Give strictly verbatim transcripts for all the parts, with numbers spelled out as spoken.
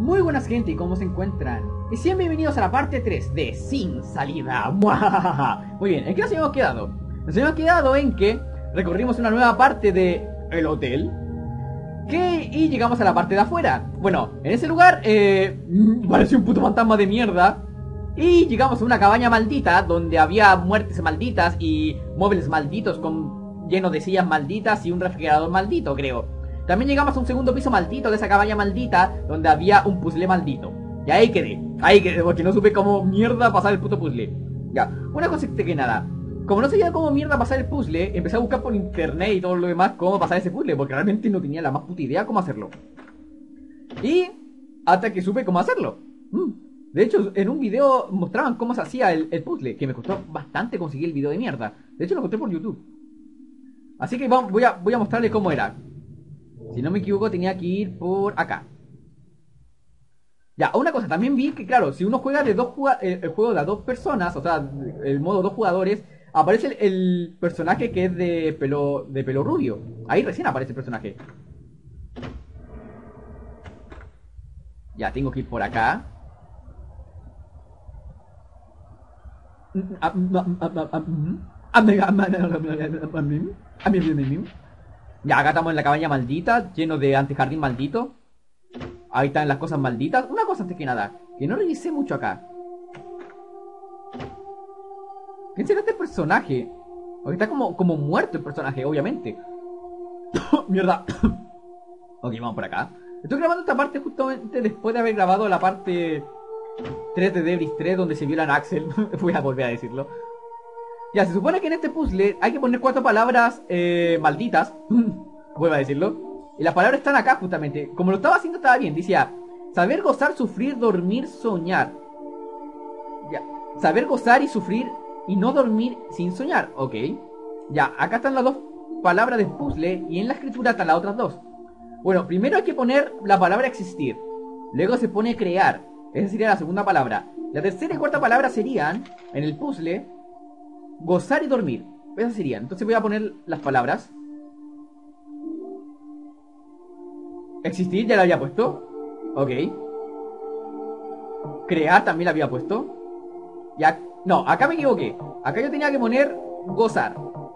Muy buenas gente, ¿y cómo se encuentran? Y sean bienvenidos a la parte tres de Sin Salida. ¡Muajajaja! Muy bien, ¿en qué nos habíamos quedado? Nos habíamos quedado en que recorrimos una nueva parte de el hotel que, y llegamos a la parte de afuera. Bueno, en ese lugar eh, pareció un puto fantasma de mierda. Y llegamos a una cabaña maldita donde había muertes malditas y muebles malditos con llenos de sillas malditas y un refrigerador maldito, creo. También llegamos a un segundo piso maldito de esa cabaña maldita donde había un puzzle maldito. Y ahí quedé, ahí quedé, porque no supe cómo mierda pasar el puto puzzle. Ya, una cosa que nada. Como no sabía cómo mierda pasar el puzzle, empecé a buscar por internet y todo lo demás cómo pasar ese puzzle, porque realmente no tenía la más puta idea cómo hacerlo. Y hasta que supe cómo hacerlo. Mm. De hecho, en un video mostraban cómo se hacía el, el puzzle, que me costó bastante conseguir el video de mierda. De hecho, lo encontré por YouTube. Así que vamos, voy, a, voy a mostrarles cómo era. Si no me equivoco, tenía que ir por acá. Ya, una cosa, también vi que, claro, si uno juega de dos el, el juego de a dos personas, o sea, el modo dos jugadores, aparece el, el personaje que es de pelo, de pelo rubio. Ahí recién aparece el personaje. Ya, tengo que ir por acá. Ya, acá estamos en la cabaña maldita, lleno de antejardín maldito. Ahí están las cosas malditas. Una cosa antes que nada, que no revisé mucho acá. ¿Quién será este personaje? Porque está como, como muerto el personaje, obviamente. Mierda. Ok, vamos por acá. Estoy grabando esta parte justamente después de haber grabado la parte tres de Debris tres, donde se violan a Axel. Voy a volver a decirlo. Ya, se supone que en este puzzle hay que poner cuatro palabras eh, malditas. Vuelvo a decirlo. Y las palabras están acá justamente. Como lo estaba haciendo estaba bien. Decía, saber, gozar, sufrir, dormir, soñar. Ya, saber, gozar y sufrir y no dormir sin soñar. Ok. Ya, acá están las dos palabras del puzzle y en la escritura están las otras dos. Bueno, primero hay que poner la palabra existir. Luego se pone crear. Esa sería la segunda palabra. La tercera y cuarta palabra serían, en el puzzle, gozar y dormir. Esas serían. Entonces voy a poner las palabras. Existir ya la había puesto. Ok. Crear también la había puesto. Ya. No, acá me equivoqué. Acá yo tenía que poner gozar.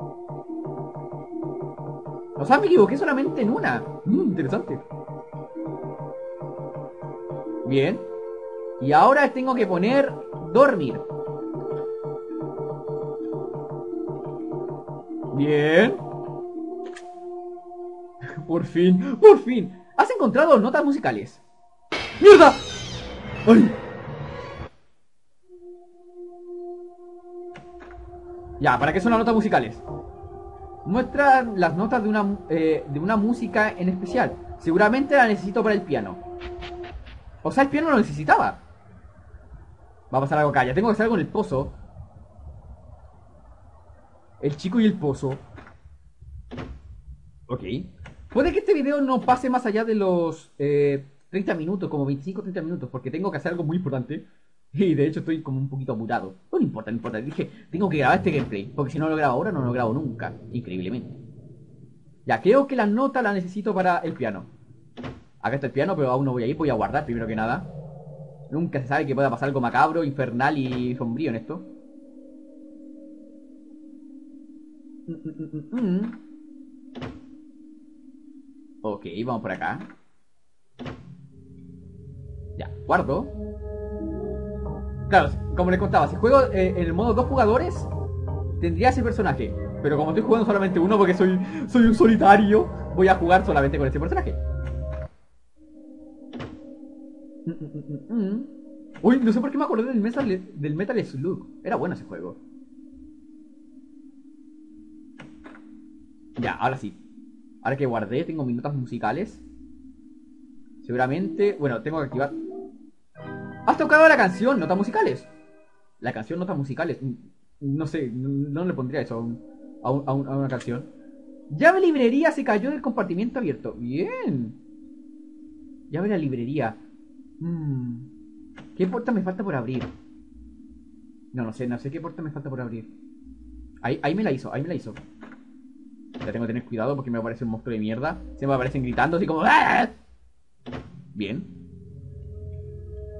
O sea, me equivoqué solamente en una. Mm, interesante. Bien. Y ahora tengo que poner dormir. Bien. Por fin, por fin. ¿Has encontrado notas musicales? ¡Mierda! ¡Ay! Ya, ¿para qué son las notas musicales? Muestran las notas de una, eh, de una música en especial. Seguramente la necesito para el piano. O sea, el piano lo necesitaba. Va a pasar algo acá. Ya tengo que hacer algo en el pozo. El chico y el pozo. Ok. Puede que este video no pase más allá de los eh, treinta minutos, como veinticinco a treinta minutos, porque tengo que hacer algo muy importante. Y de hecho estoy como un poquito apurado. No importa, no importa. Dije, tengo que grabar este gameplay, porque si no lo grabo ahora, no lo grabo nunca. Increíblemente. Ya, creo que la nota la necesito para el piano. Acá está el piano, pero aún no voy a ir, voy a guardar primero que nada. Nunca se sabe que pueda pasar algo macabro, infernal y sombrío en esto. Mm, mm, mm, mm. Ok, vamos por acá. Ya, guardo. Claro, como les contaba, si juego eh, en el modo dos jugadores, tendría ese personaje. Pero como estoy jugando solamente uno porque soy, soy un solitario, voy a jugar solamente con ese personaje. Mm, mm, mm, mm. Uy, no sé por qué me acordé del Metal, del Metal Slug. Era bueno ese juego. Ya, ahora sí. Ahora que guardé, tengo mis notas musicales. Seguramente... Bueno, tengo que activar... ¿Has tocado la canción? Notas musicales. La canción notas musicales. No sé, no, no le pondría eso a, un, a, un, a, un, a una canción. Llave librería se cayó del compartimiento abierto. Bien. Llave la librería. Hmm. ¿Qué puerta me falta por abrir? No, no sé, no sé qué puerta me falta por abrir. Ahí, ahí me la hizo, ahí me la hizo. Ya tengo que tener cuidado porque me aparece un monstruo de mierda. Se me aparecen gritando así como... ¡Ah! Bien.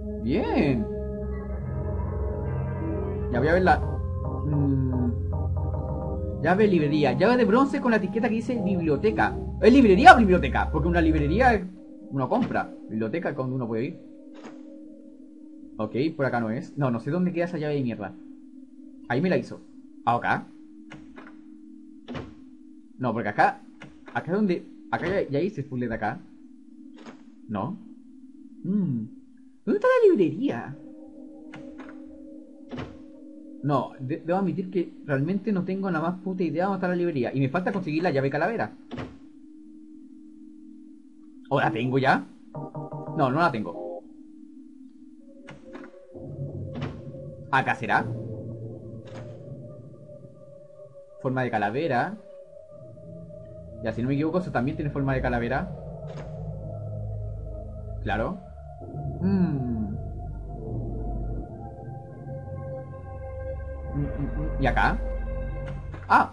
Bien. Ya voy a ver la... Mm. Llave de librería. Llave de bronce con la etiqueta que dice biblioteca. ¿Es librería o biblioteca? Porque una librería uno compra. Biblioteca es donde uno puede ir. Ok, por acá no es. No, no sé dónde queda esa llave de mierda. Ahí me la hizo. ¿Ah, acá? No, porque acá... Acá es donde... Acá ya, ya hice el puzzle de acá. No. Mm. ¿Dónde está la librería? No, de debo admitir que realmente no tengo la más puta idea de dónde está la librería. Y me falta conseguir la llave calavera. ¿O la tengo ya? No, no la tengo. ¿Acá será? Forma de calavera. Ya, si no me equivoco, eso también tiene forma de calavera. Claro. Mmm. ¿Y acá? ¡Ah!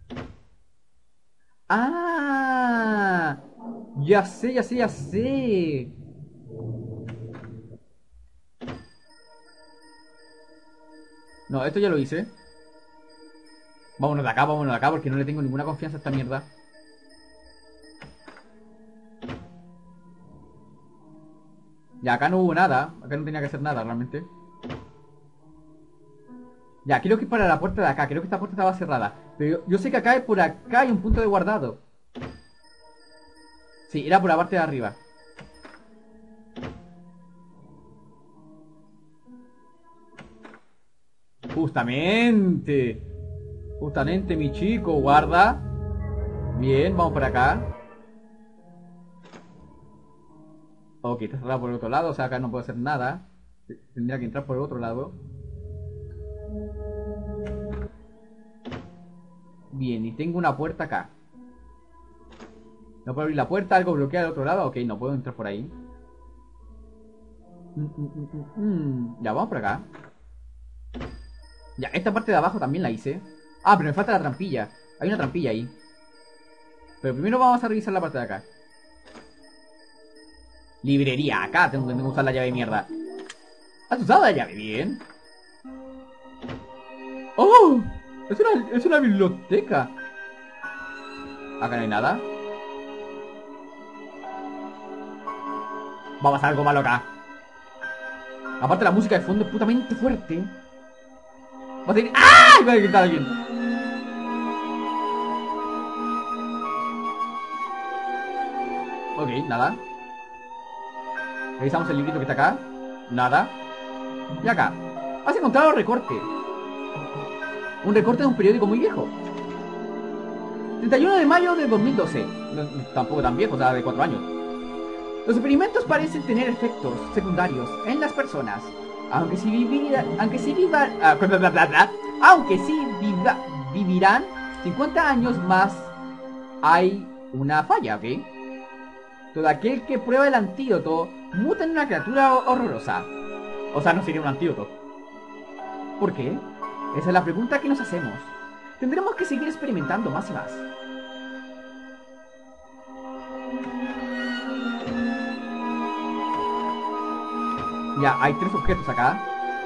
¡Ah! Ya sé, ya sé, ya sé. No, esto ya lo hice. Vámonos de acá, vámonos de acá, porque no le tengo ninguna confianza a esta mierda. Ya, acá no hubo nada. Acá no tenía que hacer nada, realmente. Ya, creo que es para la puerta de acá. Creo que esta puerta estaba cerrada. Pero yo, yo sé que acá, por acá, hay un punto de guardado. Sí, era por la parte de arriba. Justamente. Justamente, mi chico. Guarda. Bien, vamos por acá. Ok, está cerrado por el otro lado. O sea, acá no puedo hacer nada. Tendría que entrar por el otro lado. Bien, y tengo una puerta acá. No puedo abrir la puerta, algo bloquea al otro lado. Ok, no puedo entrar por ahí. Mm, mm, mm, mm. Ya, vamos por acá. Ya, esta parte de abajo también la hice. Ah, pero me falta la trampilla. Hay una trampilla ahí. Pero primero vamos a revisar la parte de acá. Librería, acá tengo que usar la llave de mierda. ¿Has usado la llave bien? ¡Oh! Es una, es una biblioteca. Acá no hay nada. Va a pasar algo malo acá. Aparte la música de fondo es putamente fuerte. Va a decir... ¡Ah! Va a gritar alguien. Ok, nada. Revisamos el librito que está acá. Nada. Y acá. Has encontrado recorte. Un recorte de un periódico muy viejo. treinta y uno de mayo de dos mil doce. No, tampoco tan viejo, o sea, de cuatro años. Los experimentos parecen tener efectos secundarios en las personas. Aunque si vivirán... Aunque si vivan... Uh, bla, bla, bla, bla, aunque si viva, vivirán cincuenta años más, hay una falla, ¿ok? Todo aquel que prueba el antídoto muta en una criatura horrorosa. O sea, no sería un antídoto. ¿Por qué? Esa es la pregunta que nos hacemos. Tendremos que seguir experimentando más y más. Ya, hay tres objetos acá.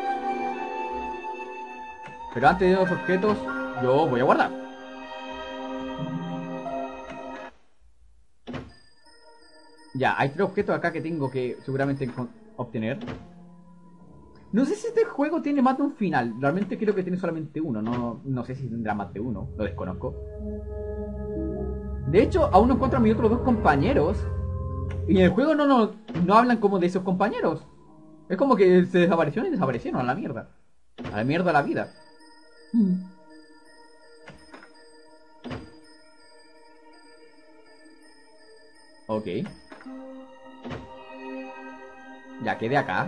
Pero antes de los objetos, yo voy a guardar. Ya, hay tres objetos acá que tengo que seguramente obtener. No sé si este juego tiene más de un final. Realmente creo que tiene solamente uno. No, no sé si tendrá más de uno. Lo desconozco. De hecho, aún no encuentro a mis otros dos compañeros. Y en el juego no, no, no hablan como de esos compañeros. Es como que se desaparecieron y desaparecieron a la mierda. A la mierda la vida. Hmm. Ok. Ya quedé acá.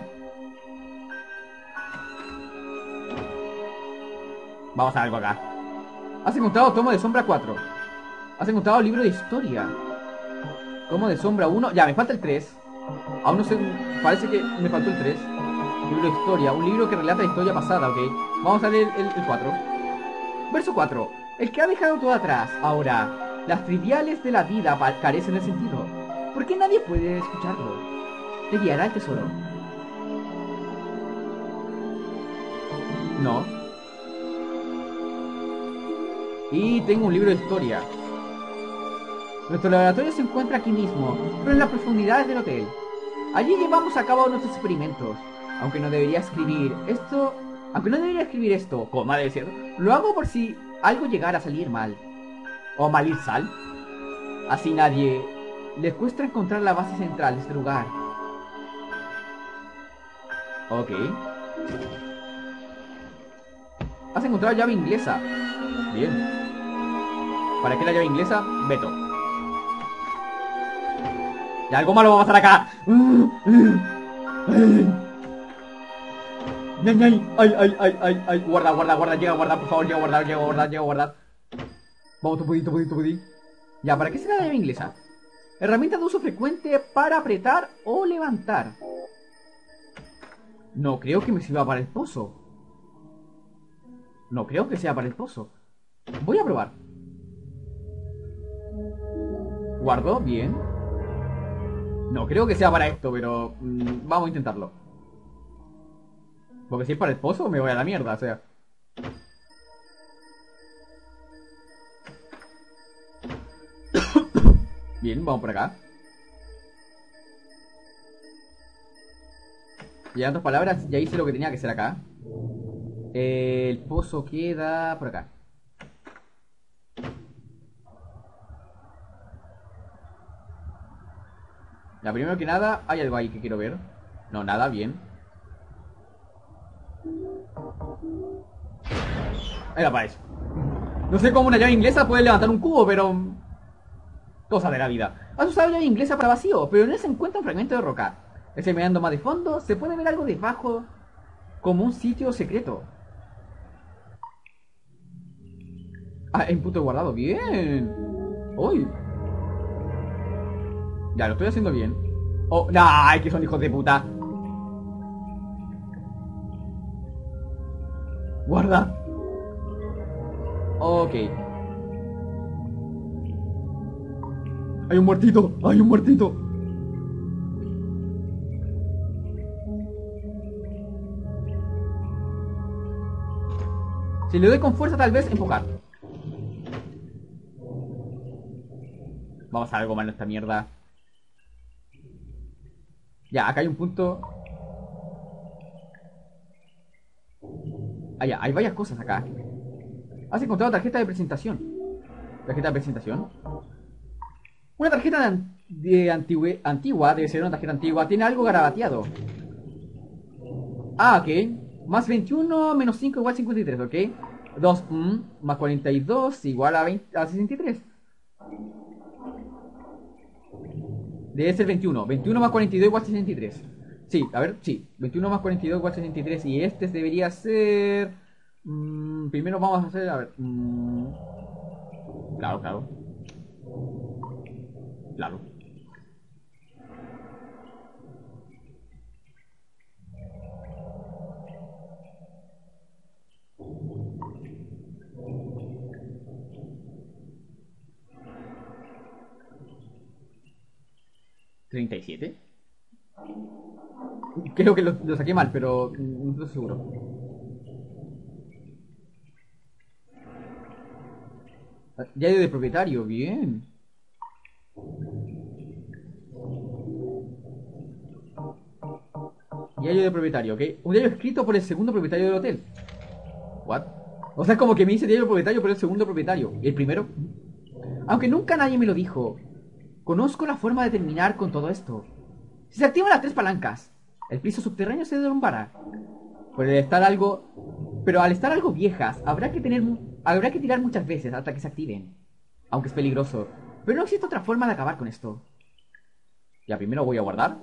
Vamos a algo acá. Has encontrado Tomo de Sombra cuatro. Has encontrado libro de historia. Tomo de Sombra uno. Ya, me falta el tres. Aún no sé. Parece que me faltó el tres. Libro de historia. Un libro que relata la historia pasada, ok. Vamos a leer el, el cuatro. Verso cuatro. El que ha dejado todo atrás. Ahora, las triviales de la vida carecen de sentido. ¿Por qué nadie puede escucharlo? Te guiará el tesoro. No. Y tengo un libro de historia. Nuestro laboratorio se encuentra aquí mismo, pero en las profundidades del hotel. Allí llevamos a cabo nuestros experimentos. Aunque no debería escribir esto... Aunque no debería escribir esto, coma debe ser, lo hago por si algo llegara a salir mal. O mal ir sal. Así nadie les cuesta encontrar la base central de este lugar. Ok. Has encontrado llave inglesa. Bien. ¿Para qué la llave inglesa? Veto. Y algo malo va a pasar acá. Ay, ay, ay, ay, ay, ay. Guarda, guarda, guarda, llega a guardar, por favor, llega a guardar, llega a guardar, llega a guardar. Vamos, topudí, topudí, topudí. Ya, ¿para qué será la llave inglesa? Herramienta de uso frecuente para apretar o levantar. No creo que me sirva para el pozo. No creo que sea para el pozo. Voy a probar. Guardo, bien. No creo que sea para esto, pero mmm, vamos a intentarlo. Porque si es para el pozo me voy a la mierda, o sea. Bien, vamos por acá. Y en otras palabras, ya hice lo que tenía que hacer acá. Eh, el pozo queda por acá. La primero que nada, hay algo ahí que quiero ver. No, nada, bien. Era para eso. No sé cómo una llave inglesa puede levantar un cubo, pero... cosa de la vida. Has usado llave inglesa para vacío, pero en él se encuentra un fragmento de roca. Examinando más de fondo, se puede ver algo debajo, como un sitio secreto. Ah, input guardado, bien. Uy. Ya, lo estoy haciendo bien. Oh, ¡ay, que son hijos de puta! Guarda. Ok. Hay un muertito, hay un muertito. Si le doy con fuerza, tal vez empujar. Vamos a ver algo mal en esta mierda. Ya, acá hay un punto. Ah, ya, hay varias cosas acá. Has encontrado tarjeta de presentación. ¿Tarjeta de presentación? Una tarjeta de, an de antigua, antigua, debe ser una tarjeta antigua. Tiene algo garabateado. Ah, ok. Más veintiuno menos cinco igual cincuenta y tres, ok. dos mm, más cuarenta y dos igual a, veinte, a sesenta y tres. Debe ser veintiuno. veintiuno más cuarenta y dos igual sesenta y tres. Sí, a ver, sí. veintiuno más cuarenta y dos igual sesenta y tres. Y este debería ser... Mmm, primero vamos a hacer... A ver... Mmm, claro, claro. Claro. ¿treinta y siete? Creo que lo, lo saqué mal, pero no estoy seguro. Diario de propietario, bien. Diario de propietario, ok. Un diario escrito por el segundo propietario del hotel. What? O sea, es como que me dice diario de propietario por el segundo propietario. ¿Y el primero? Aunque nunca nadie me lo dijo. Conozco la forma de terminar con todo esto. Si se activan las tres palancas, el piso subterráneo se derrumbará. Por el estar algo... Pero al estar algo viejas, habrá que tener... Habrá que tirar muchas veces hasta que se activen. Aunque es peligroso. Pero no existe otra forma de acabar con esto. Ya, primero voy a guardar.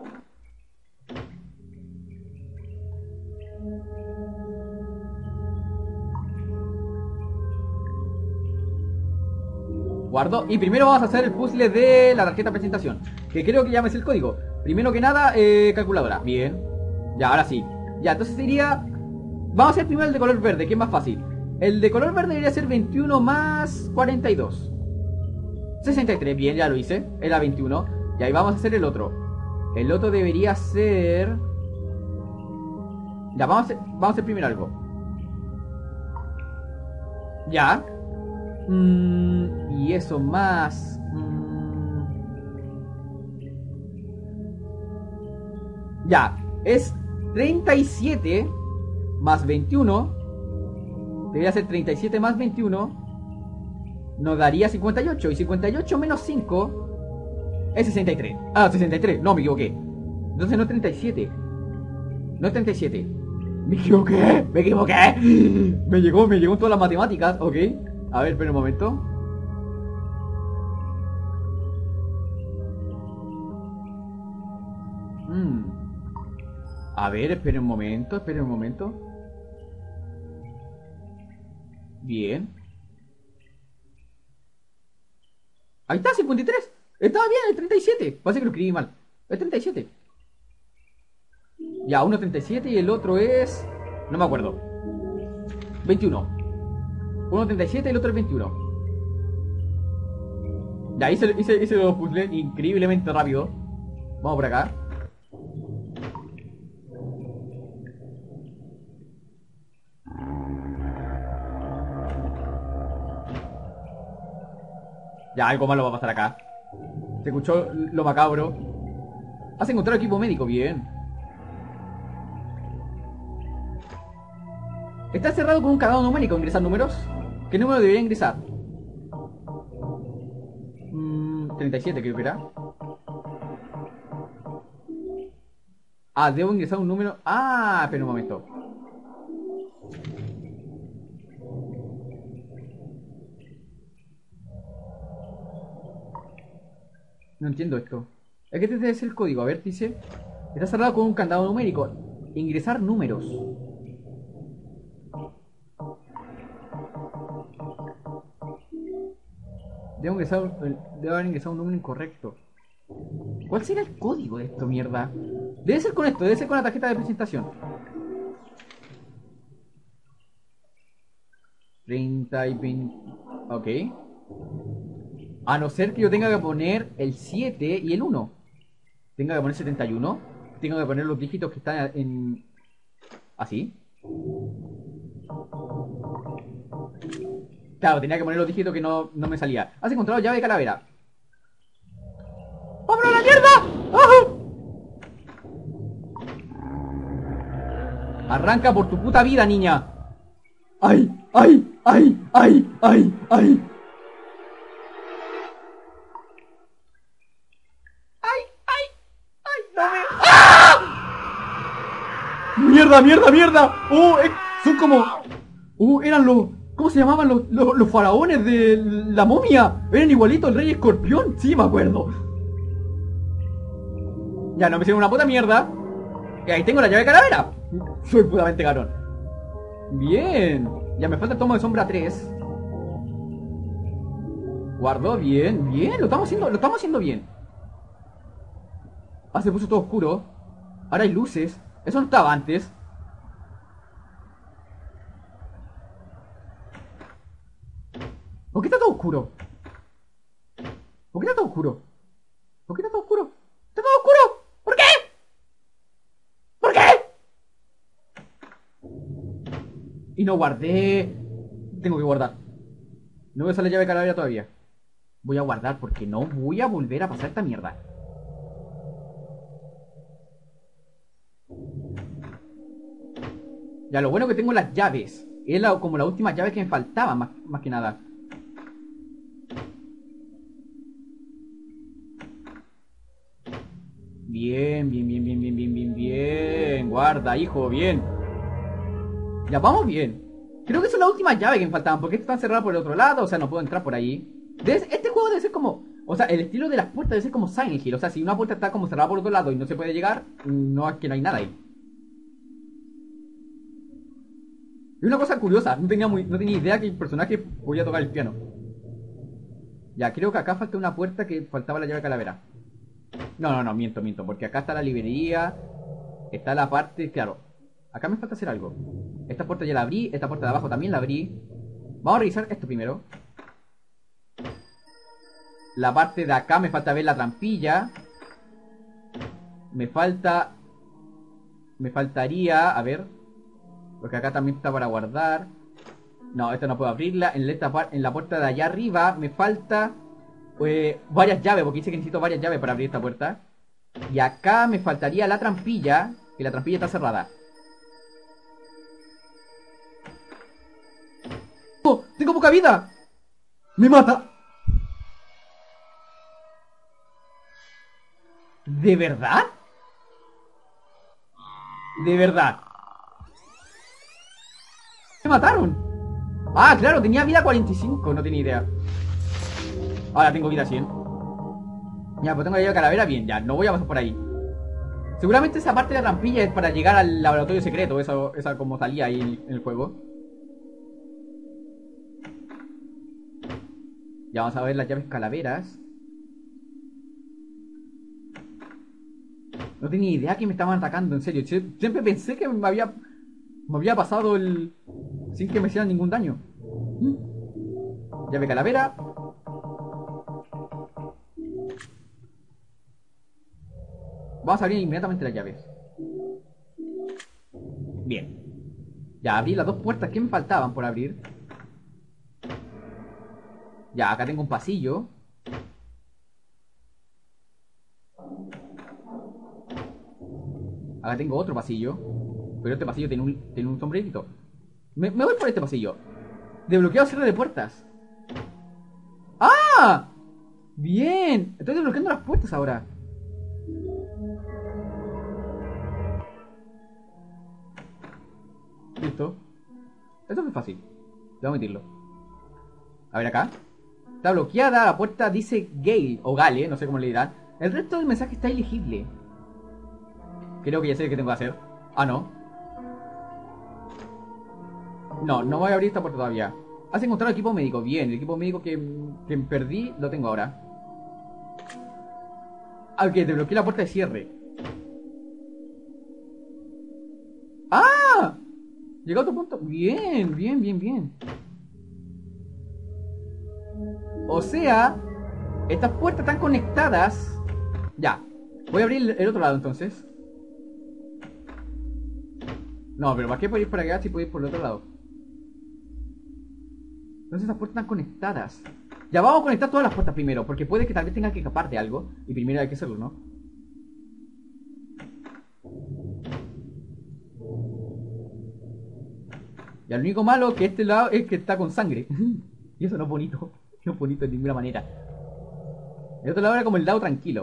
Guardo. Y primero vamos a hacer el puzzle de la tarjeta de presentación, que creo que ya me sé el código. Primero que nada, eh, calculadora. Bien. Ya, ahora sí. Ya, entonces sería... Vamos a hacer primero el de color verde, que es más fácil. El de color verde debería ser veintiuno más cuarenta y dos. sesenta y tres, bien, ya lo hice. Era veintiuno. Y ahí vamos a hacer el otro. El otro debería ser... Ya, vamos a hacer, vamos a hacer primero algo. Ya. Mm, y eso más... Mm, ya. Es treinta y siete más veintiuno. Debería ser treinta y siete más veintiuno. Nos daría cincuenta y ocho. Y cincuenta y ocho menos cinco es sesenta y tres. Ah, sesenta y tres. No, me equivoqué. Entonces no es treinta y siete. No es treinta y siete. Me equivoqué. Me equivoqué. Me llegó, me llegó en todas las matemáticas. Ok. A ver, espera un momento. Hmm. A ver, espera un momento. Espera un momento. Bien. Ahí está, cincuenta y tres. Estaba bien, el treinta y siete. Parece que lo escribí mal. El treinta y siete. Ya, uno es treinta y siete y el otro es... No me acuerdo. veintiuno. Uno es treinta y siete y el otro es veintiuno. Ya, hice, hice, hice los puzzles increíblemente rápido. Vamos por acá. Ya, algo malo va a pasar acá. Se escuchó lo macabro. Has encontrado equipo médico, bien. Está cerrado con un candado numérico. ¿Ingresar números? ¿Qué número debería ingresar? Mm, treinta y siete creo que era. Ah, debo ingresar un número. Ah, espera un momento. No entiendo esto. Es que este debe ser el código. A ver, dice. Está cerrado con un candado numérico. Ingresar números. Debo ingresar. Debo haber ingresado un número incorrecto. ¿Cuál será el código de esto, mierda? Debe ser con esto, debe ser con la tarjeta de presentación. treinta y veinte. Ok. A no ser que yo tenga que poner el siete y el uno. Tenga que poner setenta y uno. Tengo que poner los dígitos que están en... ¿Así? Claro, tenía que poner los dígitos que no, no me salía. Has encontrado llave de calavera. ¡Vámonos a la mierda! ¡Ah! Arranca por tu puta vida, niña. ¡Ay! ¡Ay! ¡Ay! ¡Ay! ¡Ay! ¡Ay! ¡Mierda, mierda, mierda! ¡Oh! Eh, son como... ¡Uh! Eran los... ¿Cómo se llamaban los, los, los faraones de la momia? Eran igualitos al rey escorpión. Sí, me acuerdo. Ya, no me hicieron una puta mierda. Y ahí tengo la llave de calavera. Soy putamente garón. Bien. Ya me falta el tomo de sombra tres. Guardo, bien, bien. Lo estamos haciendo, lo estamos haciendo bien. Ah, se puso todo oscuro. Ahora hay luces. Eso no estaba antes. ¿Por qué está todo oscuro? ¿Por qué está todo oscuro? ¿Por qué está todo oscuro? ¡Está todo oscuro! ¿Por qué? ¿Por qué? Y no guardé. Tengo que guardar. No voy a usar la llave de calavera todavía. Voy a guardar porque no voy a volver a pasar esta mierda. Ya, lo bueno que tengo las llaves. Es la, como la última llave que me faltaba, más, más que nada. Bien, bien, bien, bien, bien, bien, bien, bien. Guarda, hijo, bien. Ya, vamos bien. Creo que esa es la última llave que me faltaban, porque esta está cerrada por el otro lado, o sea, no puedo entrar por ahí. Debe- este juego debe ser como... O sea, el estilo de las puertas debe ser como Silent Hill. O sea, si una puerta está como cerrada por otro lado y no se puede llegar, no es que no hay nada ahí. Y una cosa curiosa, no tenía, muy, no tenía idea que el personaje podía tocar el piano. Ya, creo que acá falta una puerta que faltaba la llave de calavera. No, no, no, miento, miento, porque acá está la librería. Está la parte, claro. Acá me falta hacer algo. Esta puerta ya la abrí, esta puerta de abajo también la abrí. Vamos a revisar esto primero. La parte de acá me falta ver la trampilla. Me falta... Me faltaría... A ver... Porque acá también está para guardar. No, esta no puedo abrirla. En, esta par- en la puerta de allá arriba me falta eh, varias llaves, porque dice que necesito varias llaves para abrir esta puerta. Y acá me faltaría la trampilla, que la trampilla está cerrada. ¡Oh! ¡Tengo poca vida! ¡Me mata! ¿De verdad? De verdad. Me mataron. Ah, claro, tenía vida cuarenta y cinco, no tenía idea. Ahora tengo vida cien. Ya, pues tengo que ir a calavera, bien, ya, no voy a pasar por ahí. Seguramente esa parte de la trampilla es para llegar al laboratorio secreto, eso, esa como salía ahí en el juego. Ya vamos a ver las llaves calaveras. No tenía idea que me estaban atacando, en serio. Siempre pensé que me había, me había pasado el... sin que me hicieran ningún daño. Llave calavera. Vamos a abrir inmediatamente las llaves. Bien. Ya abrí las dos puertas que me faltaban por abrir. Ya, acá tengo un pasillo. Acá tengo otro pasillo. Pero este pasillo tiene un, tiene un sombrerito. Me, me voy por este pasillo. Desbloqueado cierre de puertas. ¡Ah! Bien. Estoy desbloqueando las puertas ahora. Listo. Esto es fácil. Debo admitirlo. A ver acá. Está bloqueada. La puerta dice Gale o Gale, no sé cómo le dirán. El resto del mensaje está ilegible. Creo que ya sé qué tengo que hacer. Ah, no. No, no voy a abrir esta puerta todavía. Has encontrado el equipo médico. Bien, el equipo médico que, que perdí lo tengo ahora. Ah, ok, desbloqueé la puerta de cierre. ¡Ah! Llegó a otro punto. Bien, bien, bien, bien. O sea, estas puertas están conectadas. Ya. Voy a abrir el otro lado entonces. No, pero ¿para qué puedo ir por acá si puedo ir por el otro lado? Entonces estas puertas están conectadas. Ya vamos a conectar todas las puertas primero, porque puede que tal vez tenga que escapar de algo. Y primero hay que hacerlo, ¿no? Y el único malo que este lado es que está con sangre. Y eso no es bonito. No es bonito de ninguna manera. El otro lado era como el lado tranquilo.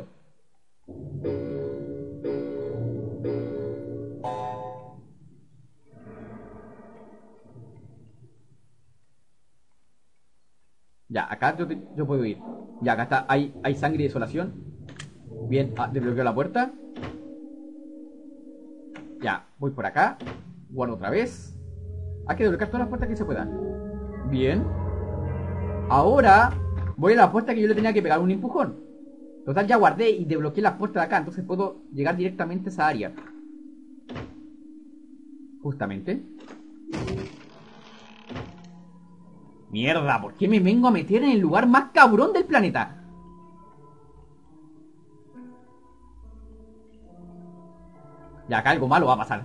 Ya, acá yo, te- yo puedo ir. Ya, acá está. Hay, hay sangre y desolación. Bien, ah, desbloqueo la puerta. Ya, voy por acá. Guardo otra vez. Hay que desbloquear todas las puertas que se puedan. Bien. Ahora voy a la puerta que yo le tenía que pegar un empujón. Total, ya guardé y desbloqueé las puertas de acá. Entonces puedo llegar directamente a esa área. Justamente. Mierda, ¿por qué me vengo a meter en el lugar más cabrón del planeta? Ya, acá algo malo va a pasar.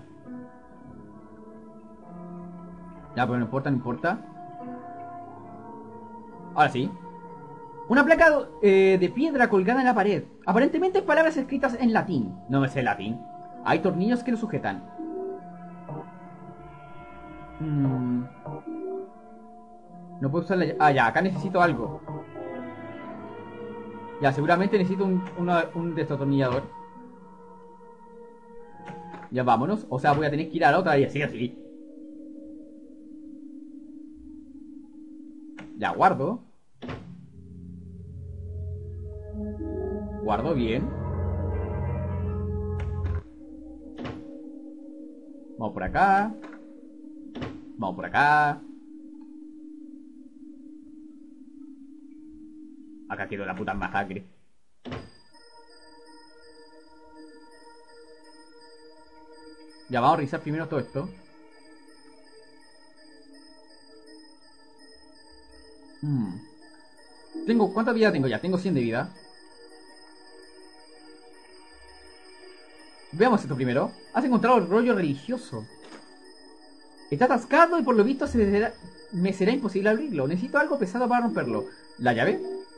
Ya, pero no importa, no importa. Ahora sí. Una placa eh, de piedra colgada en la pared. Aparentemente palabras escritas en latín. No me sé latín. Hay tornillos que lo sujetan. Mm. No puedo usar la... Ah, ya, acá necesito algo. Ya, seguramente necesito un, una- un desatornillador. Ya, vámonos. O sea, voy a tener que ir a la otra y así, así. Ya, guardo. Guardo bien. Vamos por acá. Vamos por acá. Acá quedó la puta masacre. Ya, vamos a revisar primero todo esto. Hmm. Tengo... ¿Cuánta vida tengo ya? Tengo cien de vida. Veamos esto primero. Has encontrado el rollo religioso. Está atascado y por lo visto se, desde- me será imposible abrirlo. Necesito algo pesado para romperlo. ¿La llave?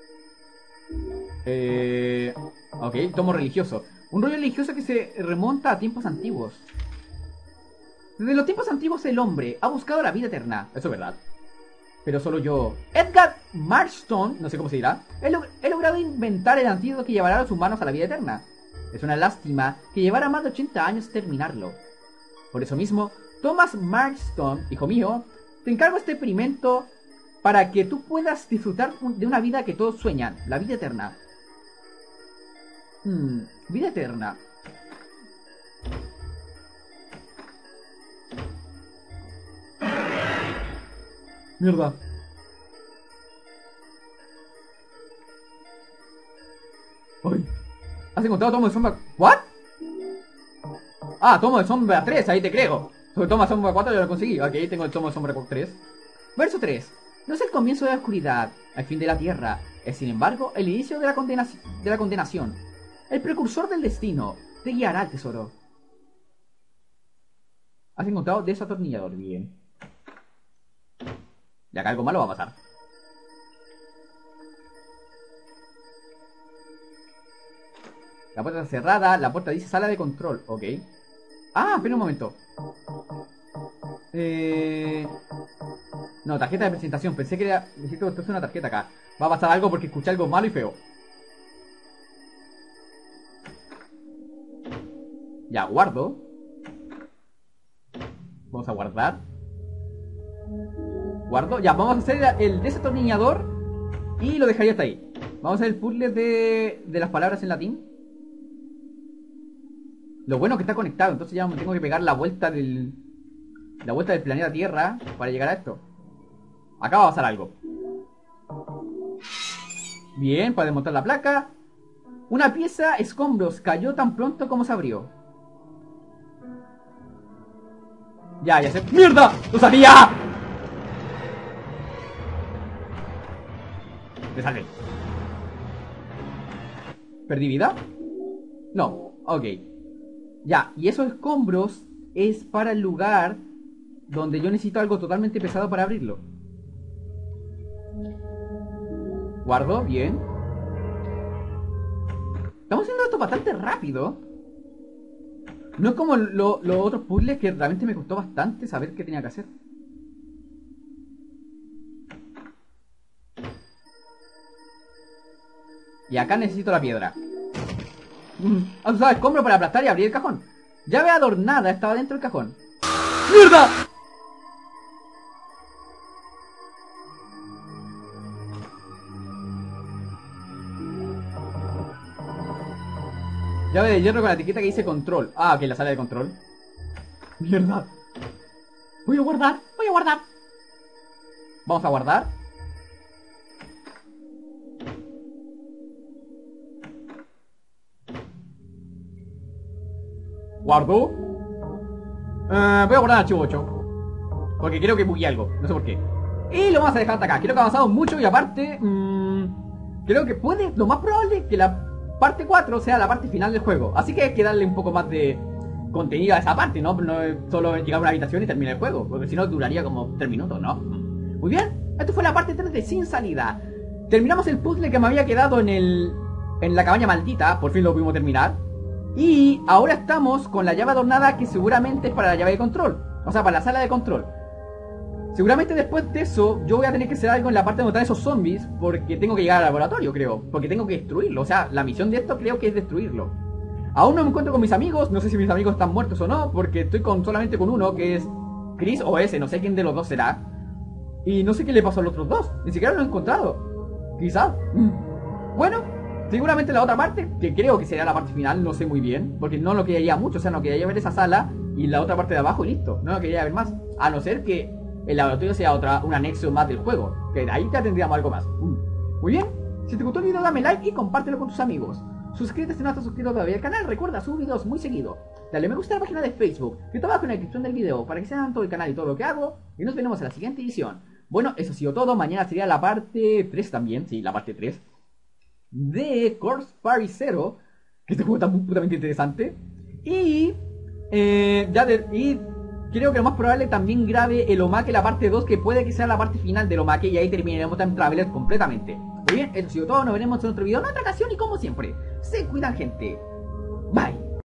Eh... Ok, tomo religioso. Un rollo religioso que se remonta a tiempos antiguos. Desde los tiempos antiguos el hombre ha buscado la vida eterna. Eso es verdad. Pero solo yo, Edgar Marston, no sé cómo se dirá, he, log he logrado inventar el antídoto que llevará a los humanos a la vida eterna. Es una lástima que llevara más de ochenta años terminarlo. Por eso mismo, Thomas Marston, hijo mío, te encargo este experimento para que tú puedas disfrutar de una vida que todos sueñan, la vida eterna. Hmm, vida eterna. Mierda. Ay. ¿Has encontrado tomo de sombra? ¿What? Ah, tomo de sombra tres, ahí te creo. Sobre tomo de sombra cuatro ya lo conseguí. Ok, tengo el tomo de sombra tres. Verso tres. No es el comienzo de la oscuridad, el fin de la tierra. Es sin embargo el inicio de la, condena de la condenación. El precursor del destino te guiará al tesoro. Has encontrado desatornillador, bien. Ya que algo malo va a pasar. La puerta está cerrada. La puerta dice sala de control. Ok. Ah, espera un momento. Eh... No, tarjeta de presentación. Pensé que era... necesito entonces una tarjeta acá. Va a pasar algo porque escuché algo malo y feo. Ya, guardo. Vamos a guardar. Guardo. Ya, vamos a hacer el desatornillador y lo dejaría hasta ahí. Vamos a hacer el puzzle de, de las palabras en latín. Lo bueno es que está conectado, entonces ya me tengo que pegar la vuelta del... La vuelta del planeta Tierra para llegar a esto. Acá va a pasar algo. Bien, para desmontar la placa. Una pieza escombros cayó tan pronto como se abrió. Ya, ya sé. ¡Mierda! ¡Lo sabía! Me salvé. ¿Perdí vida? No, ok. Ya, y esos escombros es para el lugar donde yo necesito algo totalmente pesado para abrirlo. Guardo, bien. Estamos haciendo esto bastante rápido. No es como los lo otros puzzles que realmente me costó bastante saber qué tenía que hacer. Y acá necesito la piedra. Has usado escombro para aplastar y abrir el cajón. Llave adornada estaba dentro del cajón. ¡Mierda! Llave de hierro con la etiqueta que dice control. Ah, ok, la sala de control. Mierda. Voy a guardar, voy a guardar. Vamos a guardar. Guardo. Uh, voy a guardar archivo ocho. Porque creo que bugué algo, no sé por qué. Y lo vamos a dejar hasta acá. Creo que ha avanzado mucho y aparte mmm, creo que puede, lo más probable es que la parte cuatro sea la parte final del juego. Así que hay que darle un poco más de contenido a esa parte, ¿no? No es solo llegar a una habitación y terminar el juego, porque si no duraría como tres minutos, ¿no? Muy bien, esto fue la parte tres de Sin Salida. Terminamos el puzzle que me había quedado en el en la cabaña maldita. Por fin lo pudimos terminar. Y ahora estamos con la llave adornada, que seguramente es para la llave de control. O sea, para la sala de control. Seguramente después de eso yo voy a tener que hacer algo en la parte donde están esos zombies, porque tengo que llegar al laboratorio, creo. Porque tengo que destruirlo. O sea, la misión de esto creo que es destruirlo. Aún no me encuentro con mis amigos. No sé si mis amigos están muertos o no, porque estoy con solamente con uno, que es Chris o ese. No sé quién de los dos será. Y no sé qué le pasó a los otros dos. Ni siquiera lo he encontrado. Quizás. Bueno, seguramente la otra parte, que creo que será la parte final, no sé muy bien, porque no lo quería mucho. O sea, no quería ver esa sala y la otra parte de abajo y listo. No lo quería ver más. A no ser que el laboratorio sea otra, un anexo más del juego, que ahí ya tendríamos algo más. Muy bien, si te gustó el video dame like y compártelo con tus amigos. Suscríbete si no estás suscrito todavía al canal. Recuerda, subo videos muy seguido. Dale me gusta a la página de Facebook, que está abajo en la descripción del video, para que se vean todo el canal y todo lo que hago. Y nos vemos en la siguiente edición. Bueno, eso ha sido todo. Mañana sería la parte tres también, sí, la parte tres de Corpse Party Zero, que este juego está muy putamente interesante. Y eh, ya de, y creo que lo más probable también grabe el Omake la parte dos, que puede que sea la parte final del Omake, y ahí terminaremos Time Traveler completamente. Muy bien, eso ha sido todo, nos veremos en otro video en otra ocasión y como siempre, se cuidan gente. Bye.